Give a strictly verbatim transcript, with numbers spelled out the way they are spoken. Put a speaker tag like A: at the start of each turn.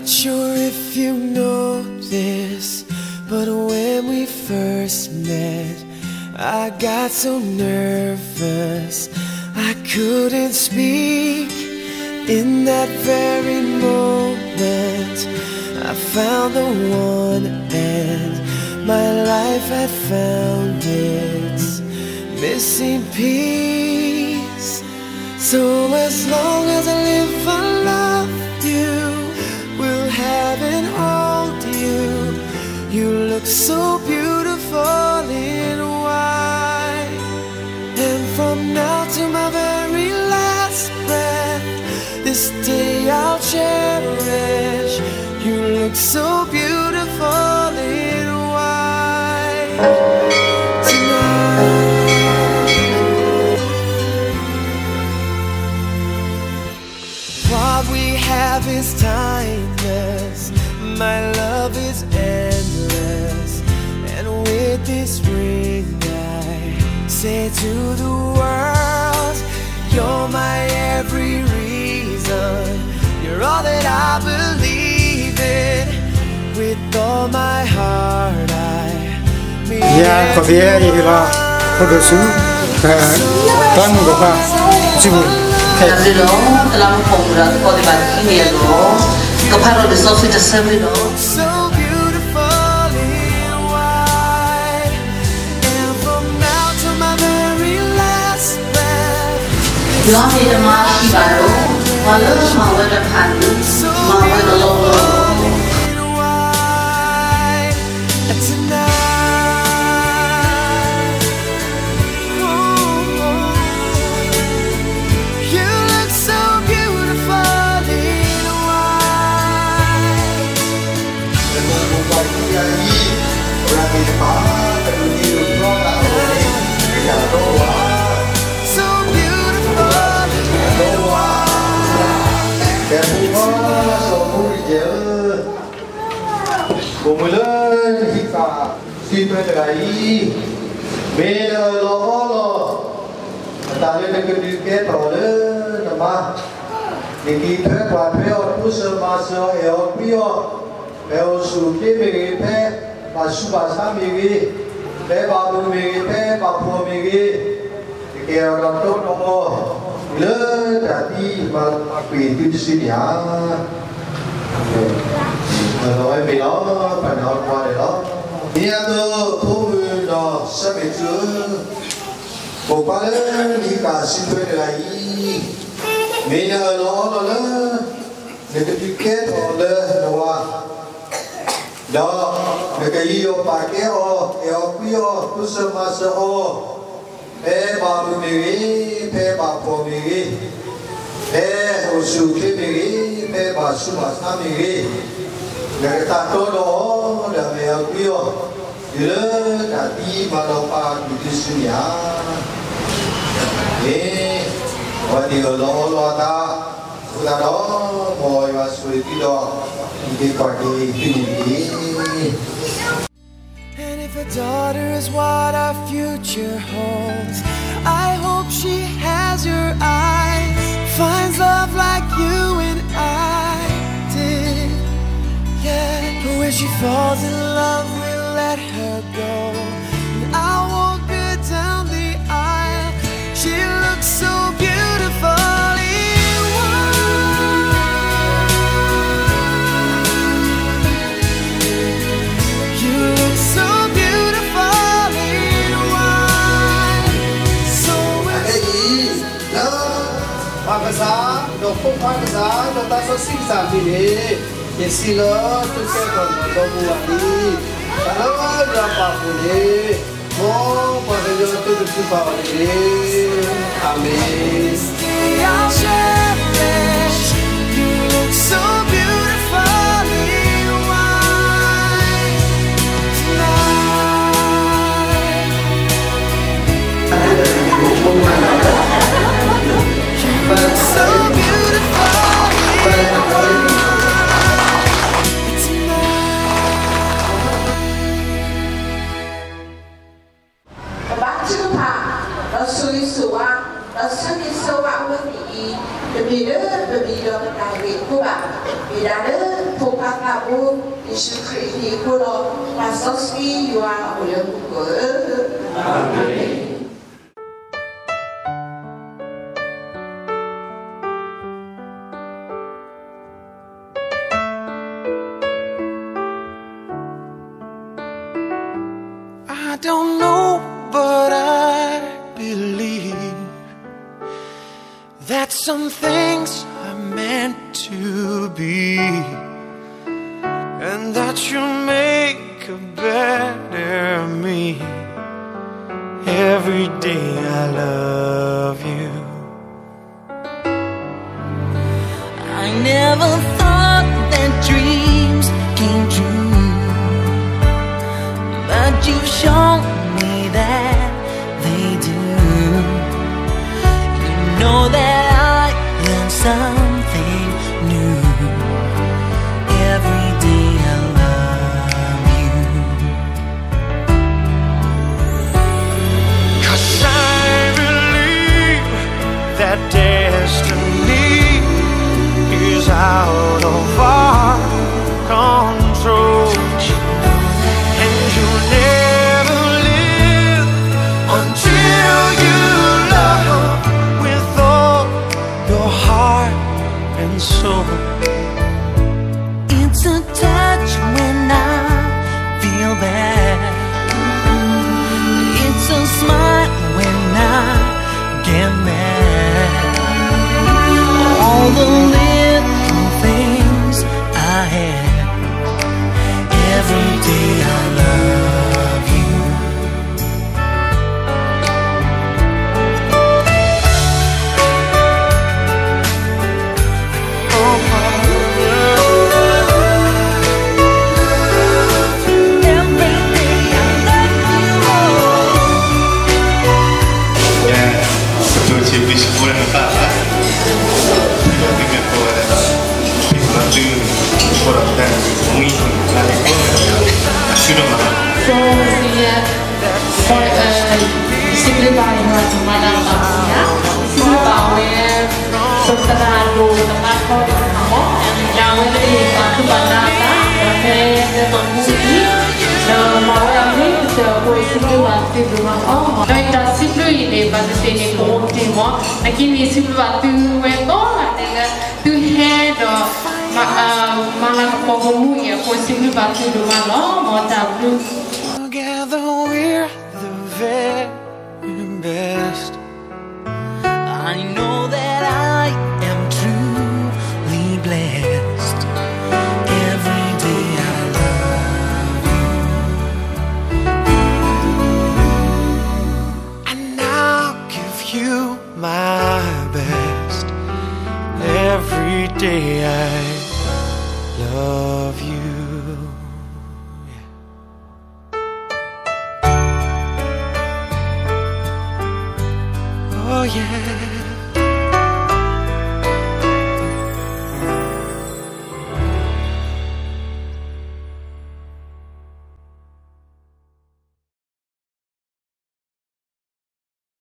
A: Not sure if you know this, but when we first met, I got so nervous I couldn't speak. In that very moment, I found the one, and my life had found its missing piece. So as long as I live, I love you, will have and hold you. You look so beautiful in white, and from now to my very last breath, this day I'll cherish. You look so beautiful in white tonight. What we have is timeless, my love is endless, and with this ring I say to the world, you're my every reason, you're all that I believe in. With all my heart I mean
B: Yeah, có vẻ như là có đồ sứ con của bà chịu
C: Jadi lo dalam program kau di balik ini lo, kau harus disosialisasi dasar lo. Lo ni dah masih baru, malu mau ada pandu, mau ada lo.
D: Cùng với lên hít cả xin tôi là ý bây giờ lo lo ta lên cái điều kiện rồi đó mà những cái thuế quan thuế ở khu sở mà sở ở bio ở số cái mình cái mà số ba sáu mình cái ba bốn mình cái ba bốn mình cái ở đó tốt không lên trả đi mà quỷ tin xin nhá rồi mình nó phải nói qua để đó nhà tôi thu nó sẽ bị chứa bộ ba lớn đi cả xin thuê để lại mình ở đó nó lớn để cái đi kết họ lên đó đó để cái yêu bà kéo họ kéo quý họ cứ sơ mà sơ họ ê bà mình nghĩ ê bà phụ mình nghĩ ê hồ sưu thế mình nghĩ ê bà su bà sa mình nghĩ người ta tôi đó là mẹ quý họ nhớ đã đi mà đâu bà bị đi suy nhá ê và thì ở đó lo ta chúng ta đó ngồi và suy đi đó đi coi đi đi.
A: And if a daughter is what our future holds, I hope she has your eyes, finds love like you and I did. Yeah, but when she falls in love, we'll let her go, and I'll walk her down the aisle. She looks so beautiful.
B: Giá đồ không hoa giá đồ ta có sinh sản gì thế để xin nó tôi sẽ còn đồ mua đi ta nó ra bảo phụ đi ô mà bây giờ tôi được cứ bảo đi amen.
A: So beautiful
C: bác chữ thà nó suy sụa nó suy sụa với
E: Berbeda, berbeda ketahui kuat. Bila ada tumpah kabu, Yesus Kristus kulo pasoski yuan oleh kukul. Amin.
A: I don't know, but I believe that some things are meant to be, and that you'll make a better me. Every day I love you.
F: I never thought that dreams came true, but you've shown me that they do. You know that I learn something new. Every day I love you.
A: 'Cause I believe that destiny is out of our control, and you'll never live until you love with all your heart and soul.
F: It's a touch when I feel bad. It's a smile when I get mad. All the little things I have. Every day I love you.
G: So dia disiplin paling mana tamunya disiplin paling seteradu dengan kau kamu yang ini aku banata tapi temui mau yang ini kita boleh disiplin waktu rumah oh dan disiplin ini pada sini kau temo lagi disiplin waktu itu ada tu head malah kamu ya kau disiplin waktu rumah lo mau tahu.
A: Together we're the very best.
F: I know that I am truly blessed. Every day I love you.
A: And I'll give you my best. Every day I love you. Oh yeah.